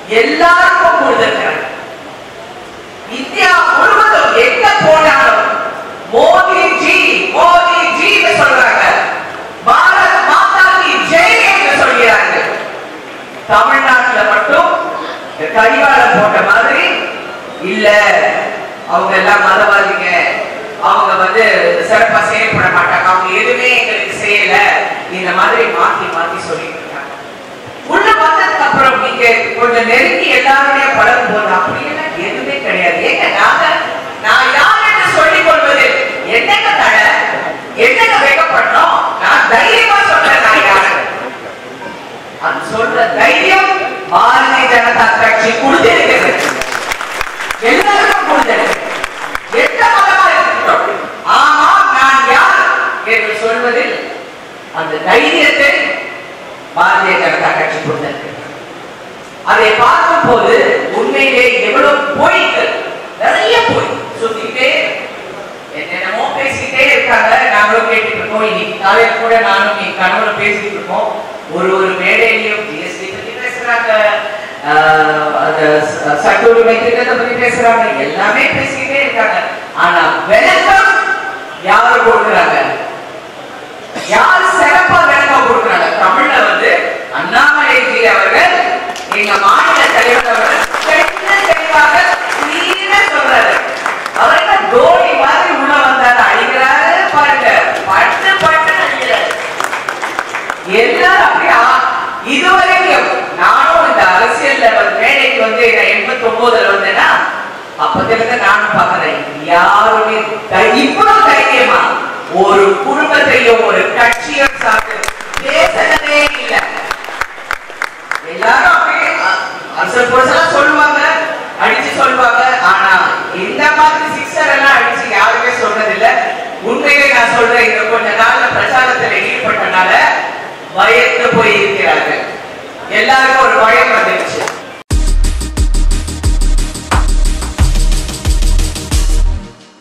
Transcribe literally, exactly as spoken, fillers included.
எல்லாருக்கும் கொடுத்திருக்கிறார். இந்தியா முழுவதும் எங்க போனாலும் மோடி ஜி மோடி ஜி சொல்றாங்க, பாரத் மாதா கி ஜெய் என்று சொல்கிறார்கள். தமிழ்நாட்டில் மட்டும் கரிகாலம் போட்ட மாதிரி இல்ல, அவங்க எல்லாம் மதவாதிங்க, அவங்க வந்து சிறப்பா செயல்பட மாட்டாங்க, அவங்க எதுவுமே எங்களுக்கு செய்யல, இந்த மாதிரி மாத்தி மாத்தி சொல்லிட்டு இருக்காங்க. உள்ள வந்ததுக்கு அப்புறம் நீங்க கொஞ்சம் நெருங்கி எல்லாருடைய பழகும் போது அப்படியெல்லாம் எதுவுமே கிடையாது. ஏங்க நாங்க நான் யார் என்று சொல்லிக் கொள்வது என்னங்க தடை, என்னங்க வெட்கப்படணும்? நான் தைரியமா சொல்றேன் நான் யாரு. அது சொல்ற தைரியம் பாரதிய ஜனதா கட்சி கொடுத்திருக்கிறது, எல்லாருக்கும் கொடுத்திருக்கு. எந்த மதமா இருக்கட்டும், ஆமா நான் யார் என்று சொல்வதில் அந்த தைரியத்தை பாரதிய ஜனதா கட்சி கொடுத்திருக்கு. அதை பார்க்கும் போது உண்மையிலே எவ்வளவு பொய்கள், நிறைய பொய் சுத்திட்டே என்னென்னமோ பேசிக்கிட்டே இருக்காங்க. நாங்களும் கேட்டுட்டு இருக்கோம். இன்னைக்கு காலையில் கூட நானும் என் கணவனும் பேசிட்டு இருக்கோம். ஒரு ஒரு மேடையிலையும் ஜிஎஸ்டி பத்தி பேசுறாங்க, சட்ட உரிமை திட்டத்தை பத்தி பேசுறாங்க, எல்லாமே பேசிக்கிட்டே இருக்காங்க. ஆனா விளக்கம் யாரு கொடுக்குறாங்க? யார் சிறப்பா விளக்கம் கொடுக்குறாங்க? தமிழ்ல வந்து அண்ணாமலைஜி அவர்கள், எங்க மாநில தலைவர் அவர்கள் தெளிவாக கிளீனா சொல்றாரு. அவர்கள் தோனி மாதிரி உள்ள வந்தாரு, அழிக்கிறாரு பாருங்க, பட்டு பட்டு அழிக்கிறாரு. எல்லாரும் அப்படியா? இதுவரைக்கும் நானும் இந்த அரசியல் மேடைக்கு வந்து எண்பத்தி ஒன்பதுல வந்தேன்னா அப்பத்திலிருந்து நானும் பாக்குறேன், யாருமே இவ்வளவு தைரியமா ஒரு குடும்பத்தையும் ஒரு கட்சியும் சார்ந்து பேசவே இல்லை. எல்லாரும் அப்படியே அரசியல் புரட்சியெல்லாம் சொல்லுவாங்க, அடிச்சு சொல்லுவாங்க. ஆனா இந்த மாதிரி சிக்ஸர் எல்லாம் அடிச்சு யாருமே சொல்றதில்லை. உண்மையிலே நான் சொல்றேன், இந்த கொஞ்ச நாள்ல பிரச்சாரத்தில் ஈடுபட்டனால பயந்து போய் இருக்கிறார்கள். எல்லாருக்கும் ஒரு பயம் வந்துருச்சு.